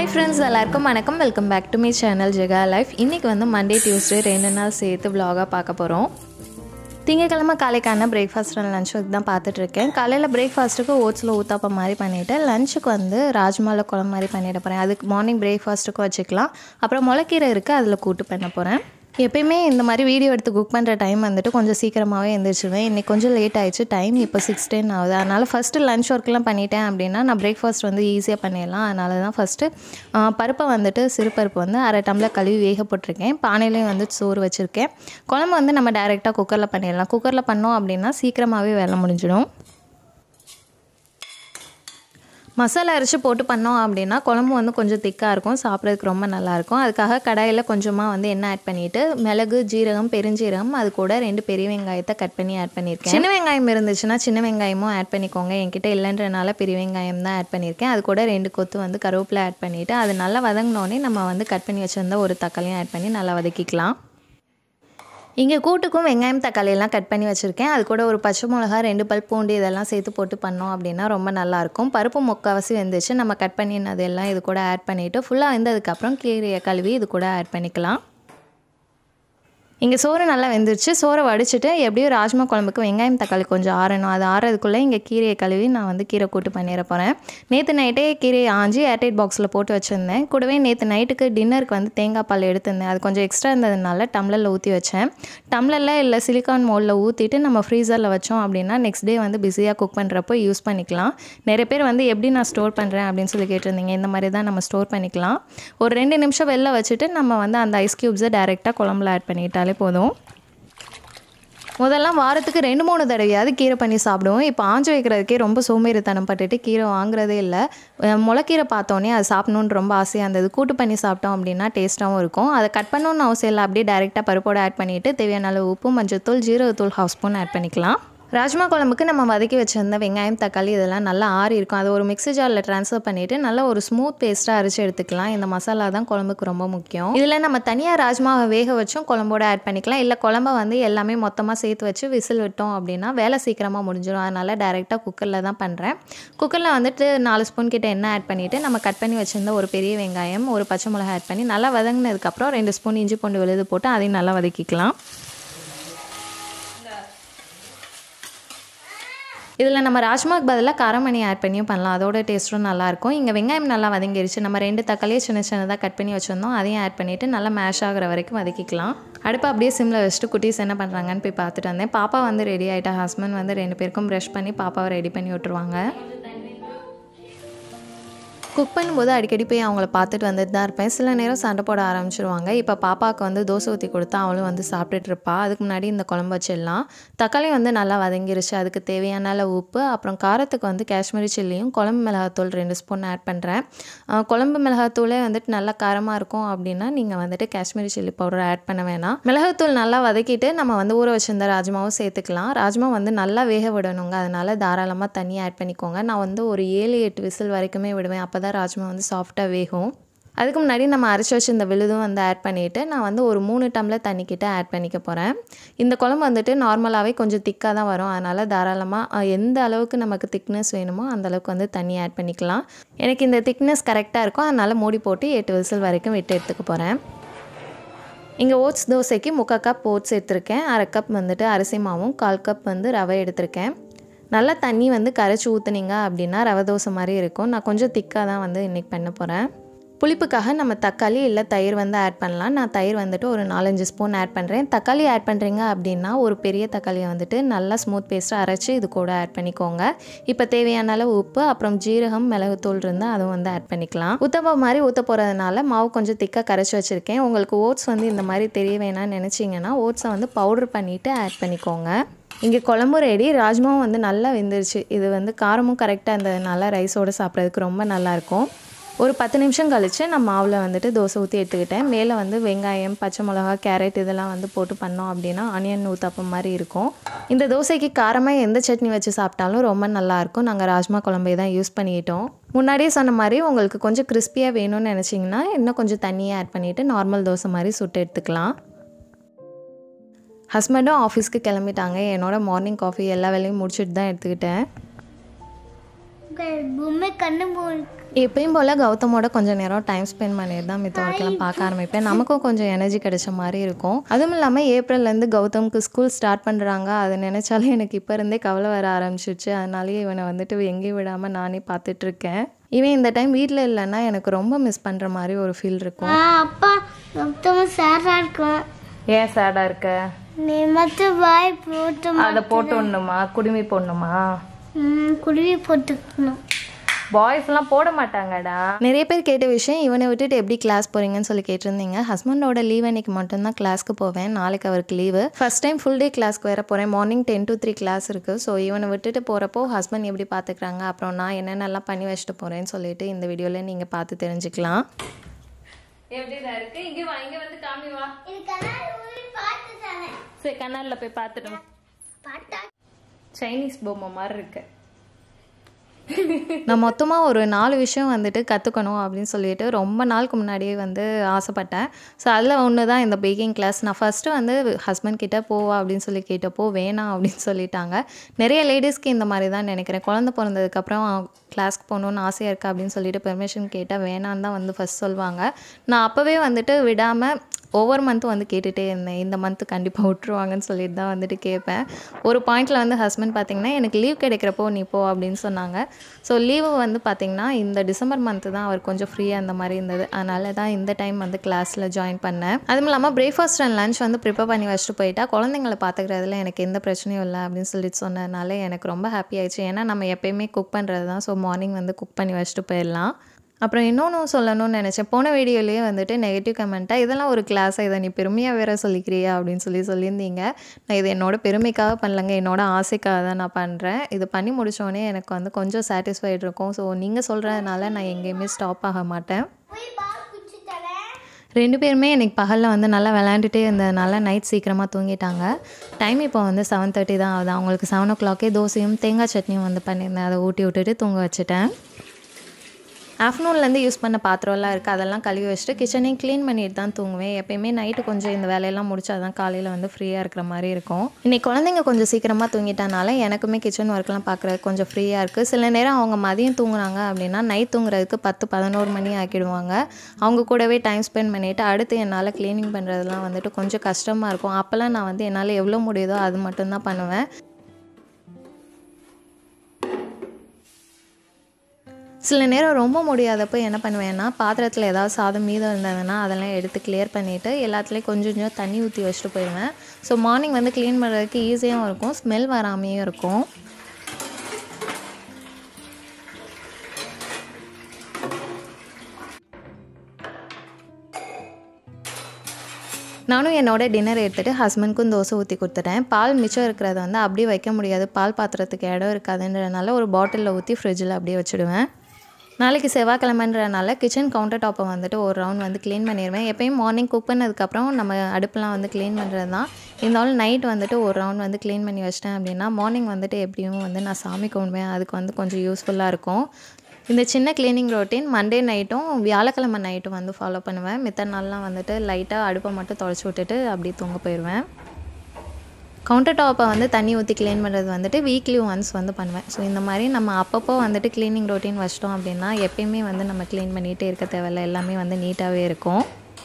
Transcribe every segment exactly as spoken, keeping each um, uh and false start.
Hi friends, எல்லாருக்கும் வணக்கம். Welcome back to my channel Jega life. இன்றைக்கி வந்து மண்டே டியூஸ்டே ரெண்டு நாள் சேர்த்து vlog-ஆ பார்க்க போகிறோம். திங்கக்கிழமை காலைக்கான பிரேக்ஃபாஸ்ட் அண்ட் லஞ்சுக்கு தான் பார்த்துட்ருக்கேன். காலையில் பிரேக்ஃபாஸ்ட்டுக்கு ஓட்ஸில் ஊத்தாப்பம் மாதிரி பண்ணிவிட்டு லஞ்சுக்கு வந்து ராஜ்மாவில் குழம்பு மாதிரி பண்ணிட போகிறேன். அதுக்கு மார்னிங் பிரேக்ஃபாஸ்ட்டுக்கும் வச்சுக்கலாம். அப்புறம் முளைக்கீரை இருக்குது, அதில் கூட்டு பண்ண போகிறேன். எப்பயுமே இந்த மாதிரி வீடியோ எடுத்து குக் பண்ணுற டைம் வந்துட்டு கொஞ்சம் சீக்கிரமாகவே எழுந்திரிச்சிடுவேன். இன்றைக்கி கொஞ்சம் லேட் ஆகிடுச்சு, டைம் இப்போ சிக்ஸ் டென் ஆகுது. அதனால் ஃபஸ்ட்டு லஞ்ச் ஒர்க்லாம் பண்ணிட்டேன் அப்படின்னா நான் பிரேக்ஃபாஸ்ட் வந்து ஈஸியாக பண்ணிடலாம். அதனால தான் ஃபஸ்ட்டு பருப்பை வந்துட்டு சிறுபருப்பு வந்து அரை டம்ளர் கழுவி வேக போட்டிருக்கேன். பானையிலையும் வந்து சோறு வச்சுருக்கேன். குழம்பு வந்து நம்ம டைரெக்டாக குக்கரில் பண்ணிடலாம். குக்கரில் பண்ணோம் அப்படின்னா சீக்கிரமாகவே வேலை முடிஞ்சிடும். மசாலா அரைச்சி போட்டு பண்ணோம் அப்படின்னா குழம்பு வந்து கொஞ்சம் திக்காக இருக்கும், சாப்பிட்றதுக்கு ரொம்ப நல்லாயிருக்கும். அதுக்காக கடாயில் கொஞ்சமாக வந்து எண்ணெய் ஆட் பண்ணிவிட்டு மிளகு, ஜீரகம், பெருஞ்சீரகம், அது கூட ரெண்டு பெரிய வெங்காயத்தை கட் பண்ணி ஆட் பண்ணியிருக்கேன். சின்ன வெங்காயம் இருந்துச்சுன்னா சின்ன வெங்காயமும் ஆட் பண்ணிக்கோங்க. என்கிட்ட இல்லைன்றனால பெரிய வெங்காயம் தான் ஆட் பண்ணியிருக்கேன். அது கூட ரெண்டு கொத்து வந்து கருவேப்பிலை ஆட் பண்ணிவிட்டு அது நல்லா வதங்கினோடனே நம்ம வந்து கட் பண்ணி வச்சுருந்த ஒரு தக்காளியும் ஆட் பண்ணி நல்லா வதக்கிக்கலாம். இங்கே கூட்டுக்கும் வெங்காயம் தக்காளியெல்லாம் கட் பண்ணி வச்சுருக்கேன். அது கூட ஒரு பச்சை மிளகா, ரெண்டு பல் பூண்டு இதெல்லாம் சேர்த்து போட்டு பண்ணோம் அப்படின்னா ரொம்ப நல்லாயிருக்கும். பருப்பு முக்கால்வாசி வெந்துச்சு. நம்ம கட் பண்ணினது எல்லாம் இது கூட ஆட் பண்ணிவிட்டு ஃபுல்லாக வெந்ததுக்கப்புறம் கீரையை கழுவி இது கூட ஆட் பண்ணிக்கலாம். இங்கே சோறு நல்லா வெந்துருச்சு. சோறை வடிச்சிட்டு எப்படியும் ராஜ்மா குழம்புக்கு வெங்காயம் தக்காளி கொஞ்சம் ஆறணும். அது ஆறதுக்குள்ளே இங்கே கீரையை கழுவி நான் வந்து கீரை கூட்டு பண்ணிட போகிறேன். நேற்று நைட்டே கீரையை ஆஞ்சி ஏர்டைட் பாக்ஸில் போட்டு வச்சுருந்தேன். கூடவே நேற்று நைட்டுக்கு டின்னருக்கு வந்து தேங்காய் பால் எடுத்திருந்தேன். அது கொஞ்சம் எக்ஸ்ட்ரா இருந்ததுனால டம்ளரில் ஊற்றி வச்சேன். டம்ளரில் இல்லை சிலிக்கான் மோல்டில் ஊற்றிட்டு நம்ம ஃப்ரீசரில் வச்சோம் அப்படின்னா நெக்ஸ்ட் டே வந்து பிஸியாக குக் பண்ணுறப்போ யூஸ் பண்ணிக்கலாம். நிறைய பேர் வந்து எப்படி நான் ஸ்டோர் பண்ணுறேன் அப்படின்னு சொல்லி கேட்டிருந்தீங்க. இந்த மாதிரி தான் நம்ம ஸ்டோர் பண்ணிக்கலாம். ஒரு ரெண்டு நிமிஷம் வெளில வச்சுட்டு நம்ம வந்து அந்த ஐஸ் க்யூப்ஸை டைரெக்டாக குழம்புல ஆட் பண்ணிட்டாலே போதும். முதல்லாம் வாரத்துக்கு ரெண்டு மூணு தடவையாவது கீரை பண்ணி சாப்பிடுவோம். இப்போ ஆஞ்சு வைக்கிறதுக்கே ரொம்ப சோம்பேறித்தனம் பட்டுட்டு கீரை வாங்குறதே இல்லை. முளைக்கீரை பார்த்தோன்னே அது சாப்பிடணுன்னு ரொம்ப ஆசையாக இருந்தது. கூட்டு பண்ணி சாப்பிட்டோம் அப்படின்னா டேஸ்ட்டாகவும் இருக்கும். அதை கட் பண்ணணுன்னு அவசியம் இல்லை. அப்படியே டைரெக்டாக பருப்போடு ஆட் பண்ணிவிட்டு தேவையான அளவு உப்பு, மஞ்சத்தூள், ஜீரகத்தூள் ஹாஃப் ஸ்பூன் ஆட் பண்ணிக்கலாம். ராஜ்மா குழம்புக்கு நம்ம வதக்கி வச்சுருந்த வெங்காயம் தக்காளி இதெல்லாம் நல்லா ஆறி இருக்கும். அதை ஒரு மிக்ஸி ஜாரில் ட்ரான்ஸ்ஃபர் பண்ணிவிட்டு நல்லா ஒரு ஸ்மூத் பேஸ்ட்டாக அரைச்சி எடுத்துக்கலாம். இந்த மசாலா தான் குழம்புக்கு ரொம்ப முக்கியம். இதில் நம்ம தனியாக ராஜ்மாவை வேக வச்சும் குழம்போடு ஆட் பண்ணிக்கலாம். இல்லை குழம்பை வந்து எல்லாமே மொத்தமாக சேர்த்து வச்சு விசில் விட்டோம் அப்படின்னா வேலை சீக்கிரமாக முடிஞ்சிடும். அதனால் டைரெக்டாக குக்கரில் தான் பண்ணுறேன். குக்கரில் வந்துட்டு நாலு ஸ்பூன் கிட்ட எண்ணெய் ஆட் பண்ணிவிட்டு நம்ம கட் பண்ணி வச்சுருந்த ஒரு பெரிய வெங்காயம், ஒரு பச்சை மிளகாய் ஆட் பண்ணி நல்லா வதங்கினதுக்கப்புறம் ரெண்டு ஸ்பூன் இஞ்சி பூண்டு விழுது போட்டு அதையும் நல்லா வதக்கிக்கலாம். இதில் நம்ம ராஜ்மாவுக்கு பதிலாக காரமணி ஆட் பண்ணியும் பண்ணலாம். அதோட டேஸ்ட்டும் நல்லாயிருக்கும். இங்கே வெங்காயம் நல்லா வதங்கிடுச்சு. நம்ம ரெண்டு தக்காளியை சின்ன சின்னதாக கட் பண்ணி வச்சுருந்தோம். அதையும் ஆட் பண்ணிவிட்டு நல்லா மேஷ் ஆகிற வரைக்கும் வதக்கிக்கலாம். அடுப்பு அப்படியே சிம்மில் வச்சுட்டு குட்டீஸ் என்ன பண்ணுறாங்கன்னு போய் பார்த்துட்டு வந்தேன். பாப்பா வந்து ரெடி ஆகிட்டா. ஹஸ்பண்ட் வந்து ரெண்டு பேருக்கும் ப்ரஷ் பண்ணி பாப்பாவை ரெடி பண்ணி விட்டுருவாங்க. குக் பண்ணும்போது அடிக்கடி போய் அவங்கள பார்த்துட்டு வந்துட்டு தான் இருப்பேன். சில நேரம் சண்டை போட ஆரம்பிச்சிருவாங்க. இப்போ பாப்பாவுக்கு வந்து தோசை ஊற்றி கொடுத்தா அவளும் வந்து சாப்பிட்டுட்டு இருப்பா. அதுக்கு முன்னாடி இந்த குழம்பு வச்சிடலாம். தக்காளி வந்து நல்லா வதங்கிருச்சு. அதுக்கு தேவையான அளவு உப்பு, அப்புறம் காரத்துக்கு வந்து காஷ்மீரி சில்லியும் குழம்பு மிளகாத்தூள் ரெண்டு ஸ்பூன் ஆட் பண்ணுறேன். குழம்பு மிளகாத்தூளே வந்துட்டு நல்லா காரமாக இருக்கும் அப்படின்னா நீங்கள் வந்துட்டு காஷ்மீரி சில்லி பவுடர் ஆட் பண்ண வேணாம். மிளகாத்தூள் நல்லா வதக்கிட்டு நம்ம வந்து ஊற வச்சிருந்த ராஜ்மாவும் சேர்த்துக்கலாம். ராஜ்மா வந்து நல்லா வேக விடணுங்க. அதனால் தாராளமாக தண்ணி ஆட் பண்ணிக்கோங்க. நான் வந்து ஒரு ஏழு எட்டு விசில் வரைக்குமே விடுவேன். அப்போ தான் ராஜ்மா வந்து சாஃப்டாக வேகும். அதுக்கு முன்னாடி நம்ம அரைச்சி வச்சு இந்த விழுதும் வந்து ஆட் பண்ணிவிட்டு நான் வந்து ஒரு மூணு டம்ளர் தண்ணிக்கிட்ட ஆட் பண்ணிக்க போகிறேன். இந்த குழம்பு வந்துட்டு நார்மலாகவே கொஞ்சம் திக்காக தான் வரும். அதனால் தாராளமாக எந்த அளவுக்கு நமக்கு திக்னஸ் வேணுமோ அந்த அளவுக்கு வந்து தண்ணி ஆட் பண்ணிக்கலாம். எனக்கு இந்த திக்னஸ் கரெக்டாக இருக்கும். அதனால் மூடி போட்டு எட்டு விசில் வரைக்கும் விட்டு எடுத்துக்க போகிறேன். இங்கே ஓட்ஸ் தோசைக்கு முக்கால் கப் ஓட்ஸ் எடுத்திருக்கேன். அரை கப் வந்துட்டு அரிசி மாவும், கால் கப் வந்து ரவை எடுத்திருக்கேன். நல்லா தண்ணி வந்து கரைச்சி ஊற்றுனீங்க அப்படின்னா ரவை தோசை மாதிரி இருக்கும். நான் கொஞ்சம் திக்காக தான் வந்து இன்றைக்கி பண்ண போகிறேன். புளிப்புக்காக நம்ம தக்காளி இல்லை தயிர் வந்து ஆட் பண்ணலாம். நான் தயிர் வந்துட்டு ஒரு நாலஞ்சு ஸ்பூன் ஆட் பண்ணுறேன். தக்காளி ஆட் பண்ணுறீங்க அப்படின்னா ஒரு பெரிய தக்காளியை வந்துட்டு நல்லா ஸ்மூத் பேஸ்ட்டாக அரைச்சி இது கூட ஆட் பண்ணிக்கோங்க. இப்போ தேவையான அளவு உப்பு, அப்புறம் ஜீரகம், மிளகுத்தூள் இருந்தால் அதுவும் வந்து ஆட் பண்ணிக்கலாம். உத்தப்பம் மாதிரி ஊற்ற போகிறதுனால மாவு கொஞ்சம் திக்காக கரைச்சி வச்சுருக்கேன். உங்களுக்கு ஓட்ஸ் வந்து இந்த மாதிரி தெரிய வேணாம்னு நினச்சிங்கன்னா ஓட்ஸை வந்து பவுடர் பண்ணிவிட்டு ஆட் பண்ணிக்கோங்க. இங்கே குழம்பு ரெடி. ராஜ்மாவும் வந்து நல்லா வெந்துருச்சு. இது வந்து காரமும் கரெக்டாக இருந்ததுனால ரைஸோடு சாப்பிட்றதுக்கு ரொம்ப நல்லாயிருக்கும். ஒரு பத்து நிமிஷம் கழித்து நான் மாவில் வந்துட்டு தோசை ஊற்றி எடுத்துக்கிட்டேன். மேலே வந்து வெங்காயம், பச்சை மிளகா, கேரட் இதெல்லாம் வந்து போட்டு பண்ணோம் அப்படின்னா ஆனியன் ஊத்தாப்பம் மாதிரி இருக்கும். இந்த தோசைக்கு காரமாக எந்த சட்னி வச்சு சாப்பிட்டாலும் ரொம்ப நல்லாயிருக்கும். நாங்கள் ராஜ்மா குழம்பே தான் யூஸ் பண்ணிக்கிட்டோம். முன்னாடியே சொன்ன மாதிரி உங்களுக்கு கொஞ்சம் கிறிஸ்பியாக வேணும்னு நினச்சிங்கன்னா இன்னும் கொஞ்சம் தண்ணியை ஆட் பண்ணிவிட்டு நார்மல் தோசை மாதிரி சுட்டு எடுத்துக்கலாம். ஹஸ்பண்டும் ஆஃபீஸ்க்கு கிளம்பிட்டாங்க. என்னோட மார்னிங் காஃபி எல்லா வேலையும் முடிச்சுட்டு தான் எடுத்துக்கிட்டேன். பொம்மை கண்ணு போல் எப்பயும் போல் கௌதமோட கொஞ்சம் நேரம் டைம் ஸ்பெண்ட் பண்ணிட்டு தான் மித்த ஒர்க்கெல்லாம் பார்க்க ஆரம்பிப்பேன். நமக்கும் கொஞ்சம் எனர்ஜி கிடைச்ச மாதிரி இருக்கும். அதுவும் இல்லாமல் ஏப்ரல்லேருந்து கௌதமுக்கு ஸ்கூல் ஸ்டார்ட் பண்ணுறாங்க. அதை நினச்சாலே எனக்கு இப்போ இருந்தே கவலை வர ஆரம்பிச்சிருச்சு. அதனாலேயே இவனை வந்துட்டு எங்கேயும் விடாமல் நானே பார்த்துட்ருக்கேன். இவன் இந்த டைம் வீட்டில் இல்லைன்னா எனக்கு ரொம்ப மிஸ் பண்ணுற மாதிரி ஒரு ஃபீல் இருக்கும். அப்பா கௌதம் சேடாக இருக்கும். ஏன் சேடாக இருக்க? நீ மட்டும் வாய் போட்டு அதை போட்டு ஒண்ணுமா குடுமி போடணுமா? குடுமி போட்டுக்கணும். பாய்ஸ்லாம் போட மாட்டாங்கடா. நிறைய பேர் கேட்ட விஷயம், இவனை விட்டுட்டு எப்படி கிளாஸ் போகிறீங்கன்னு சொல்லி கேட்டிருந்தீங்க. ஹஸ்பண்டோட லீவ் அன்னைக்கு மட்டும்தான் கிளாஸ்க்கு போவேன். நாளைக்கு அவருக்கு leave. First time full day கிளாஸ்க்கு வேறு போகிறேன். Morning ten to three class இருக்குது. ஸோ இவனை விட்டுட்டு போகிறப்போ ஹஸ்பண்ட் எப்படி பார்த்துக்கிறாங்க, அப்புறம் நான் என்னென்னலாம் பண்ணி வச்சுட்டு போகிறேன்னு சொல்லிட்டு இந்த வீடியோவில் நீங்கள் பார்த்து தெரிஞ்சுக்கலாம். எப்படிதான் இருக்கு? இங்கே வா, இங்கே வந்து காமி வா. சரி, கண்ணாடில் போய் பார்த்துட்டோம். சைனீஸ் பொம்மை மாதிரி இருக்கு. நான் மொத்தமாக ஒரு நாலு விஷயம் வந்துட்டு கற்றுக்கணும் அப்படின்னு சொல்லிட்டு ரொம்ப நாளுக்கு முன்னாடியே வந்து ஆசைப்பட்டேன். ஸோ அதில் ஒன்று தான் இந்த பேக்கிங் கிளாஸ். நான் ஃபஸ்ட்டு வந்து ஹஸ்பண்ட் கிட்டே போவா அப்படின்னு சொல்லி கேட்டப்போ வேணாம் அப்படின்னு சொல்லிட்டாங்க. நிறைய லேடிஸ்க்கு இந்த மாதிரி தான் நினைக்கிறேன். குழந்தை பிறந்ததுக்கப்புறம் கிளாஸ்க்கு போகணுன்னு ஆசையாக இருக்கா அப்படின்னு சொல்லிட்டு பெர்மிஷன் கேட்டால் வேணான்னு தான் வந்து ஃபஸ்ட் சொல்லுவாங்க. நான் அப்போவே வந்துட்டு விடாமல் ஒவ்வொரு மந்த்தும் வந்து கேட்டுகிட்டே இருந்தேன். இந்த மந்த்து கண்டிப்பாக விட்டுருவாங்கன்னு சொல்லிட்டு தான் வந்துட்டு கேட்பேன். ஒரு பாயிண்டில் வந்து ஹஸ்பண்ட் பார்த்திங்கன்னா எனக்கு லீவ் கிடைக்கிறப்போ நீ போ அப்படின்னு சொன்னாங்க. ஸோ லீவு வந்து பார்த்திங்கன்னா இந்த டிசம்பர் மந்த்து தான் அவர் கொஞ்சம் ஃப்ரீயாக அந்த மாதிரி இருந்தது. அதனால தான் இந்த டைம் வந்து கிளாஸில் ஜாயின் பண்ணேன். அதுவும் இல்லாமல் பிரேக்ஃபாஸ்ட் அண்ட் லஞ்ச் வந்து ப்ரிப்பேர் பண்ணி வச்சுட்டு போயிட்டா குழந்தைங்களை பார்த்துக்கிறதுல எனக்கு எந்த பிரச்சனையும் இல்லை அப்படின்னு சொல்லிட்டு சொன்னதுனால எனக்கு ரொம்ப ஹாப்பி ஆயிடுச்சு. ஏன்னா நம்ம எப்போயுமே குக் பண்ணுறது தான். ஸோ மார்னிங் வந்து குக் பண்ணி வச்சுட்டு போயிடலாம். அப்புறம் இன்னொன்று சொல்லணும்னு நினச்சேன். போன வீடியோலேயே வந்துட்டு நெகட்டிவ் கமெண்ட்டாக இதெல்லாம் ஒரு கிளாஸாக, இதை நீ பெருமையாக வேறு சொல்லிக்கிறியா அப்படின்னு சொல்லி சொல்லியிருந்தீங்க. நான் இது என்னோட பெருமைக்காக பண்ணலங்க, என்னோட ஆசைக்காக தான் நான் பண்ணுறேன். இது பண்ணி முடித்தோடனே எனக்கு வந்து கொஞ்சம் சாட்டிஸ்ஃபைடு இருக்கும். ஸோ நீங்கள் சொல்கிறதுனால நான் எங்கேயுமே ஸ்டாப் ஆக மாட்டேன். ரெண்டு பேருமே இன்றைக்கி பகலில் வந்து நல்லா விளையாண்டுட்டே இருந்ததுனால நைட் சீக்கிரமாக தூங்கிட்டாங்க. டைம் இப்போ வந்து செவன் தேர்ட்டி தான் ஆகுது. அவங்களுக்கு செவன் ஓ கிளாக்கே தோசையும் தேங்காய் சட்னியும் வந்து பண்ணியிருந்தேன். அதை ஊட்டி விட்டுட்டு தூங்க வச்சுட்டேன். ஆஃப்டர்நூன்லேருந்து யூஸ் பண்ண பாத்திரம்லாம் இருக்குது, அதெல்லாம் கழுவி வச்சுட்டு கிச்சனையும் க்ளீன் பண்ணிட்டு தான் தூங்குவேன். எப்போயுமே நைட்டு கொஞ்சம் இந்த வேலையெல்லாம் முடிச்சா தான் காலையில் வந்து ஃப்ரீயாக இருக்கிற மாதிரி இருக்கும். இன்றைக்கி குழந்தைங்க கொஞ்சம் சீக்கிரமாக தூங்கிட்டனால எனக்குமே கிச்சன் ஒர்க்லாம் பார்க்குறதுக்கு கொஞ்சம் ஃப்ரீயாக இருக்குது. சில நேரம் அவங்க மதியம் தூங்குறாங்க அப்படின்னா நைட் தூங்குறதுக்கு பத்து பதினோரு மணி ஆக்கிடுவாங்க. அவங்க கூடவே டைம் ஸ்பெண்ட் பண்ணிவிட்டு அடுத்து என்னால் க்ளீனிங் பண்ணுறதுலாம் வந்துட்டு கொஞ்சம் கஷ்டமாக இருக்கும். அப்போல்லாம் நான் வந்து என்னால் எவ்வளோ முடியுதோ அது மட்டும்தான் பண்ணுவேன். சில நேரம் ரொம்ப முடியாதப்போ என்ன பண்ணுவேன்னா பாத்திரத்தில் ஏதாவது சாதம் மீதம் இருந்ததுன்னா அதெல்லாம் எடுத்து கிளியர் பண்ணிவிட்டு எல்லாத்துலேயும் கொஞ்சம் கொஞ்சம் தண்ணி ஊற்றி வச்சுட்டு போயிடுவேன். ஸோ மார்னிங் வந்து க்ளீன் பண்ணுறதுக்கு ஈஸியாகவும் இருக்கும், ஸ்மெல் வராமையும் இருக்கும். நானும் என்னோட டின்னர் எடுத்துகிட்டு ஹஸ்பண்ட்க்கும் தோசை ஊற்றி கொடுத்துட்டேன். பால் மிச்சம் இருக்கிறத வந்து அப்படியே வைக்க முடியாது, பால் பாத்திரத்துக்கு இடம் இருக்காதுன்றதுனால ஒரு பாட்டிலில் ஊற்றி ஃப்ரிட்ஜில் அப்படியே வச்சுடுவேன். நாளைக்கு செவ்வாய்க்கிழமைன்றனால கிச்சன் கவுண்டர் டாப்பை வந்துட்டு ஒரு ரவுண்ட் வந்து க்ளீன் பண்ணிடுவேன். எப்போயும் மார்னிங் குக் பண்ணதுக்கப்புறம் நம்ம அடுப்பெலாம் வந்து க்ளீன் பண்ணுறது தான். இருந்தாலும் நைட் வந்துட்டு ஒரு ரவுண்ட் வந்து க்ளீன் பண்ணி வச்சிட்டேன் அப்படின்னா மார்னிங் வந்துட்டு எப்படியும் வந்து நான் சாமி கும்பிடுவேன். அதுக்கு வந்து கொஞ்சம் யூஸ்ஃபுல்லாக இருக்கும். இந்த சின்ன க்ளீனிங் ரொட்டீன் மண்டே நைட்டும் வியாழக்கிழமை நைட்டும் வந்து ஃபாலோ பண்ணுவேன். மித்த நாள்லாம் வந்துட்டு லைட்டாக அடுப்பை மட்டும் துடைச்சி விட்டுட்டு அப்படியே தூங்க போயிடுவேன். கவுண்டர் டாப்பை வந்து தண்ணி ஊற்றி க்ளீன் பண்ணுறது வந்துட்டு வீக்லி ஒன்ஸ் வந்து பண்ணுவேன். ஸோ இந்த மாதிரி நம்ம அப்பப்போ வந்துட்டு க்ளீனிங் ரொட்டீன் வச்சிட்டோம் அப்படின்னா எப்பயுமே வந்து நம்ம க்ளீன் பண்ணிகிட்டே இருக்க தேவையில்லை, எல்லாமே வந்து நீட்டாகவே இருக்கும்.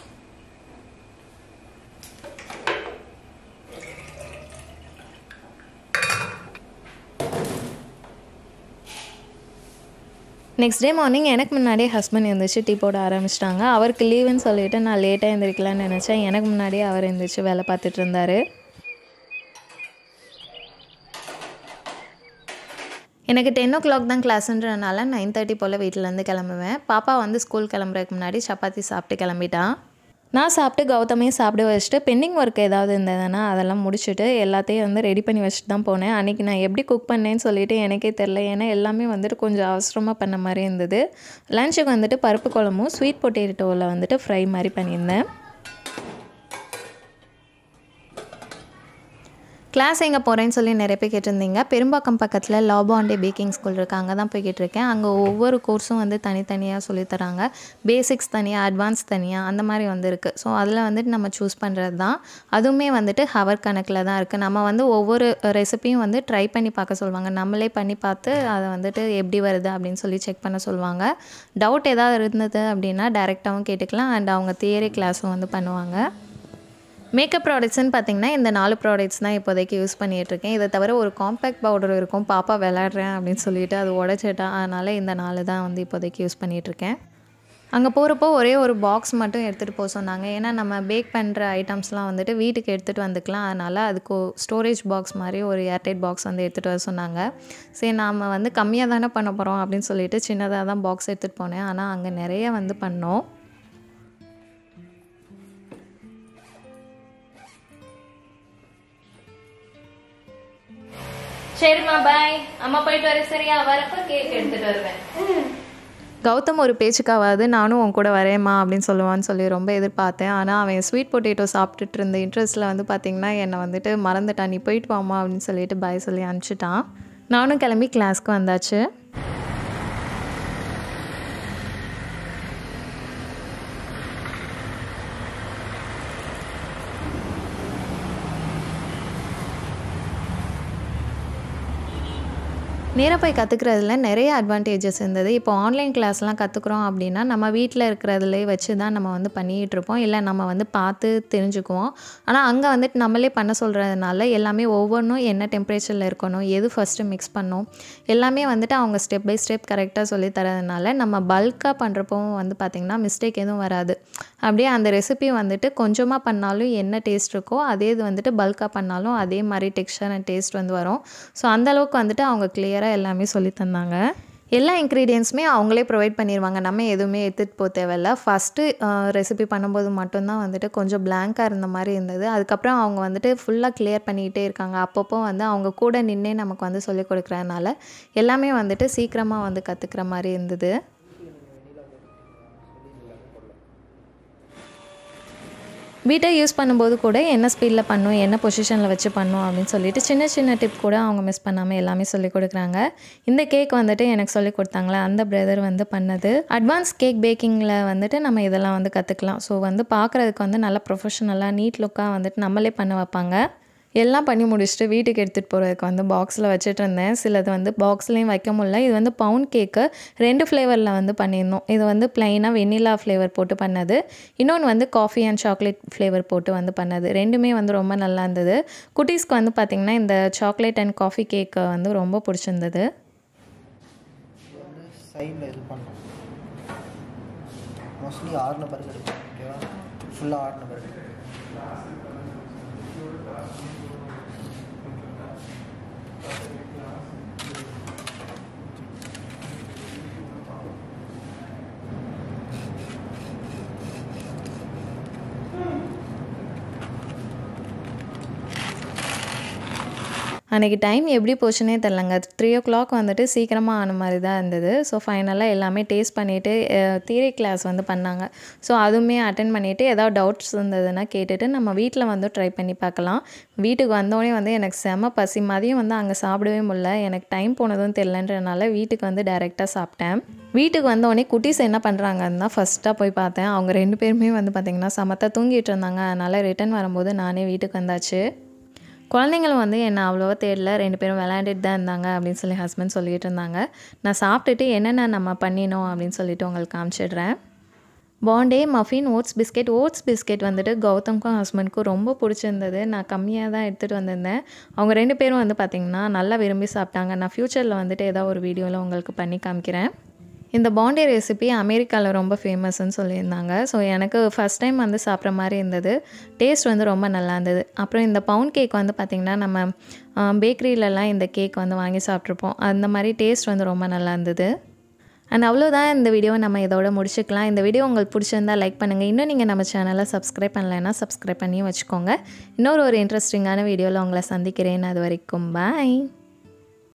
நெக்ஸ்ட் டே மார்னிங் எனக்கு முன்னாடியே ஹஸ்பண்ட் எழுந்திரிச்சு டீ போட ஆரம்பிச்சிட்டாங்க. அவருக்கு லீவுன்னு சொல்லிவிட்டு நான் லேட்டாக எழுந்திரிக்கலான்னு நினச்சேன். எனக்கு முன்னாடியே அவர் எழுந்திரிச்சு வேலை பார்த்துட்டு இருந்தார். எனக்கு டென் ஓ கிளாக் தான் கிளாஸுன்றதுனால நைன் தேர்ட்டி போல் வீட்டிலேருந்து கிளம்புவேன். பாப்பா வந்து ஸ்கூல் கிளம்புறதுக்கு முன்னாடி சப்பாத்தி சாப்பிட்டு கிளம்பிட்டான். நான் சாப்பிட்டு கௌதமையும் சாப்பிட வச்சுட்டு பெண்டிங் ஒர்க் ஏதாவது இருந்ததுன்னா அதெல்லாம் முடிச்சுட்டு எல்லாத்தையும் வந்து ரெடி பண்ணி வச்சுட்டு தான் போனேன். அன்றைக்கி நான் எப்படி குக் பண்ணேன்னு சொல்லிவிட்டு எனக்கே தெரில, ஏன்னா எல்லாமே வந்துட்டு கொஞ்சம் அவசரமாக பண்ண மாதிரி இருந்தது. லஞ்சுக்கு வந்துட்டு பருப்பு குழம்பும் ஸ்வீட் பொட்டேட்டோவில் வந்துட்டு ஃப்ரை மாதிரி பண்ணியிருந்தேன். கிளாஸ் எங்கே போகிறேன்னு சொல்லி நிறைய பேர் கேட்டிருந்தீங்க. பெரும்பாக்கம் பக்கத்தில் லாபாண்டே பேக்கிங் ஸ்கூல் இருக்குது, அங்கே தான் போய்கிட்டு இருக்கேன். அங்கே ஒவ்வொரு கோர்ஸும் வந்து தனித்தனியாக சொல்லித்தராங்க. பேசிக்ஸ் தனியாக, அட்வான்ஸ் தனியாக, அந்த மாதிரி வந்து இருக்குது. ஸோ அதில் வந்துட்டு நம்ம சூஸ் பண்ணுறது தான். அதுவுமே வந்துட்டு ஹவர் கணக்கில் தான் இருக்குது. நம்ம வந்து ஒவ்வொரு ரெசிப்பியும் வந்து ட்ரை பண்ணி பார்க்க சொல்லுவாங்க. நம்மளே பண்ணி பார்த்து அதை வந்துட்டு எப்படி வருது அப்படின்னு சொல்லி செக் பண்ண சொல்லுவாங்க. டவுட் ஏதாவது இருந்தது அப்படின்னா டைரெக்டாகவும் கேட்டுக்கலாம். அண்ட் அவங்க தியரி கிளாஸும் வந்து பண்ணுவாங்க. மேக்கப் ப்ராடக்ட்ஸ்ன்னு பார்த்திங்கன்னா இந்த நாலு ப்ராடக்ட்ஸ் தான் இப்போதைக்கு யூஸ் பண்ணிகிட்ருக்கேன். இதை தவிர ஒரு காம்பேக்ட் பவுடர் இருக்கும், பாப்பா விளையாடுறேன் அப்படின்னு சொல்லிட்டு அது உடச்சிட்டா, அதனால் இந்த நாலு தான் வந்து இப்போதைக்கு யூஸ் பண்ணிகிட்ருக்கேன். அங்கே போகிறப்போ ஒரே ஒரு பாக்ஸ் மட்டும் எடுத்துகிட்டு போக சொன்னாங்க. ஏன்னா நம்ம பேக் பண்ணுற ஐட்டம்ஸ்லாம் வந்துட்டு வீட்டுக்கு எடுத்துகிட்டு வந்துக்கலாம். அதனால் அதுக்கு ஸ்டோரேஜ் பாக்ஸ் மாதிரி ஒரு ஏர்டைட் பாக்ஸ் வந்து எடுத்துகிட்டு வர சொன்னாங்க. சரி நாம் வந்து கம்மியாக தானே பண்ண போகிறோம் அப்படின்னு சொல்லிட்டு சின்னதாக தான் பாக்ஸ் எடுத்துகிட்டு போனேன். ஆனால் அங்கே நிறைய வந்து பண்ணோம். சரிம்மா பாய், அம்மா போயிட்டு வரேன். சரியா, வரப்போ கேக் எடுத்துகிட்டு வருவேன். கௌதம் ஒரு பேச்சுக்காவது நானும் உன் கூட வரேம்மா அப்படின்னு சொல்லுவான்னு சொல்லி ரொம்ப எதிர்பார்த்தேன். ஆனால் அவன் ஸ்வீட் பொட்டேட்டோ சாப்பிட்டுட்டு இருந்த இன்ட்ரெஸ்ட்டில் வந்து பார்த்திங்கன்னா என்னை வந்துட்டு மறந்துட்டான். நீ போயிட்டு வாமா அப்படின்னு சொல்லிட்டு பாய் சொல்லி அனுப்பிச்சிட்டான். நானும் கிளம்பி கிளாஸ்க்கு வந்தாச்சு. நேராக போய் கற்றுக்கிறதுல நிறைய அட்வான்டேஜஸ் இருந்தது. இப்போ ஆன்லைன் கிளாஸ்லாம் கற்றுக்குறோம் அப்படின்னா நம்ம வீட்டில் இருக்கிறதுலே வச்சு தான் நம்ம வந்து பண்ணிகிட்ருப்போம். இல்லை நம்ம வந்து பார்த்து தெரிஞ்சுக்குவோம். ஆனால் அங்கே வந்துட்டு நம்மளே பண்ண சொல்கிறதுனால எல்லாமே ஒவ்வொன்றும் என்ன டெம்பரேச்சரில் இருக்கணும், எது ஃபஸ்ட்டு மிக்ஸ் பண்ணணும், எல்லாமே வந்துட்டு அவங்க ஸ்டெப் பை ஸ்டெப் கரெக்டாக சொல்லி தரதுனால நம்ம பல்காக பண்ணுறப்பவும் வந்து பார்த்திங்கன்னா மிஸ்டேக் எதுவும் வராது. அப்படியே அந்த ரெசிபி வந்துட்டு கொஞ்சமாக பண்ணாலும் என்ன டேஸ்ட் இருக்கோ அதே இது வந்துட்டு பல்காக பண்ணாலும் அதே மாதிரி டெக்ஸ்சர் அண்ட் டேஸ்ட் வந்து வரும். ஸோ அந்தளவுக்கு வந்துட்டு அவங்க கிளியராக எல்லாமே சொல்லி தந்தாங்க. எல்லா இன்க்ரீடியன்ட்ஸுமே அவங்களே ப்ரொவைட் பண்ணிடுவாங்க. நம்ம எதுவுமே எடுத்துகிட்டு போக தேவையில்ல. ஃபஸ்ட்டு ரெசிபி பண்ணும்போது மட்டும்தான் வந்துட்டு கொஞ்சம் பிளாங்காக இருந்த மாதிரி இருந்தது. அதுக்கப்புறம் அவங்க வந்துட்டு ஃபுல்லாக கிளியர் பண்ணிக்கிட்டே இருக்காங்க. அப்பப்போ வந்து அவங்க கூட நின்னே நமக்கு வந்து சொல்லிக் கொடுக்குறதுனால எல்லாமே வந்துட்டு சீக்கிரமாக வந்து கற்றுக்கிற மாதிரி இருந்தது. வீட்டை யூஸ் பண்ணும்போது கூட என்ன ஸ்பீடில் பண்ணும், என்ன பொசிஷனில் வச்சு பண்ணும் அப்படின்னு சொல்லிட்டு சின்ன சின்ன டிப் கூட அவங்க மிஸ் பண்ணாமல் எல்லாமே சொல்லிக் கொடுக்குறாங்க. இந்த கேக் வந்துட்டு எனக்கு சொல்லிக் கொடுத்தாங்களே அந்த பிரதர் வந்து பண்ணது. அட்வான்ஸ் கேக் பேக்கிங்கில் வந்துட்டு நம்ம இதெல்லாம் வந்து கற்றுக்கலாம். ஸோ வந்து பார்க்குறதுக்கு வந்து நல்லா ப்ரொஃபஷனலாக நீட் லுக்காக வந்துட்டு நம்மளே பண்ண வைப்பாங்க. எல்லாம் பண்ணி முடிச்சுட்டு வீட்டுக்கு எடுத்துகிட்டு போகிறதுக்கு வந்து பாக்ஸில் வச்சுட்டு இருந்தேன். சிலது வந்து பாக்ஸ்லேயும் வைக்க முடியல. இது வந்து பவுண்ட் கேக்கு ரெண்டு ஃப்ளேவரில் வந்து பண்ணியிருந்தோம். இது வந்து ப்ளைனாக வெண்ணிலா ஃப்ளேவர் போட்டு பண்ணது, இன்னொன்று வந்து காஃபி அண்ட் சாக்லேட் ஃப்ளேவர் போட்டு வந்து பண்ணது. ரெண்டுமே வந்து ரொம்ப நல்லா இருந்தது. குட்டீஸ்க்கு வந்து பார்த்திங்கன்னா இந்த சாக்லேட் அண்ட் காஃபி கேக்கு வந்து ரொம்ப பிடிச்சிருந்தது. சைடில் இது பண்ணோம். மோஸ்ட்லி ஆறுன பிறகு எடுக்கும். ஓகேவா, ஃபுல்லாக ஆறுன பிறகு அன்றைக்கி டைம் எப்படி போச்சுன்னே தெரிலங்க. த்ரீ ஓ கிளாக் வந்துட்டு சீக்கிரமாக ஆன மாதிரி தான் இருந்தது. ஸோ ஃபைனலாக எல்லாமே டேஸ்ட் பண்ணிவிட்டு தியரி கிளாஸ் வந்து பண்ணாங்க. ஸோ அதுவுமே அட்டென்ட் பண்ணிவிட்டு ஏதாவது டவுட்ஸ் இருந்ததுன்னா கேட்டுட்டு நம்ம வீட்டில் வந்து ட்ரை பண்ணி பார்க்கலாம். வீட்டுக்கு வந்தோடனே வந்து எனக்கு செம பசி. மதியம் வந்து அங்கே சாப்பிடவே முடியல. எனக்கு டைம் போனதும் தெரிலன்றனால வீட்டுக்கு வந்து டைரெக்டாக சாப்பிட்டேன். வீட்டுக்கு வந்தோடனே குட்டீஸ் என்ன பண்ணுறாங்கன்னு தான் ஃபஸ்ட்டாக போய் பார்த்தேன். அவங்க ரெண்டு பேருமே வந்து பார்த்திங்கன்னா சமத்தாக தூங்கிட்டு இருந்தாங்க. அதனால் ரிட்டன் வரும்போது நானே வீட்டுக்கு வந்தாச்சு. குழந்தைங்களும் வந்து என்னை அவ்வளோவா தேடல, ரெண்டு பேரும் விளையாண்டுட்டு தான் இருந்தாங்க அப்படின்னு சொல்லி ஹஸ்பண்ட் சொல்லிகிட்டு இருந்தாங்க. நான் சாப்பிட்டுட்டு என்னென்ன நம்ம பண்ணினோம் அப்படின்னு சொல்லிட்டு உங்களுக்கு காமிச்சிடுறேன். பாண்டே muffin oats biscuit. Oats biscuit வந்துட்டு கௌதம்க்கும் ஹஸ்பண்ட்க்கும் ரொம்ப பிடிச்சிருந்தது. நான் கம்மியாக தான் எடுத்துகிட்டு வந்திருந்தேன். அவங்க ரெண்டு பேரும் வந்து பார்த்திங்கன்னா நல்லா விரும்பி சாப்பிட்டாங்க. நான் ஃப்யூச்சரில் வந்துட்டு ஏதாவது ஒரு வீடியோவில் உங்களுக்கு பண்ணி காமிக்கிறேன். இந்த பாண்டே ரெசிபி அமெரிக்காவில் ரொம்ப ஃபேமஸ்ன்னு சொல்லியிருந்தாங்க. ஸோ எனக்கு ஃபஸ்ட் டைம் வந்து சாப்பிட்ற மாதிரி இருந்தது. டேஸ்ட் வந்து ரொம்ப நல்லா இருந்தது. அப்புறம் இந்த பவுண்ட் கேக் வந்து பார்த்திங்கன்னா நம்ம பேக்கரியிலலாம் இந்த கேக் வந்து வாங்கி சாப்பிட்ருப்போம். அந்த மாதிரி டேஸ்ட் வந்து ரொம்ப நல்லா இருந்தது. அண்ட் அவ்வளோதான், இந்த வீடியோவை நம்ம இதோட முடிச்சுக்கலாம். இந்த வீடியோ உங்களுக்கு பிடிச்சிருந்தால் லைக் பண்ணுங்கள். இன்னும் நீங்கள் நம்ம சேனலை சப்ஸ்கிரைப் பண்ணலைன்னா சப்ஸ்கிரைப் பண்ணி வச்சுக்கோங்க. இன்னொரு ஒரு இன்ட்ரெஸ்டிங்கான வீடியோவில் உங்களை சந்திக்கிறேன். அது வரைக்கும் பாய்.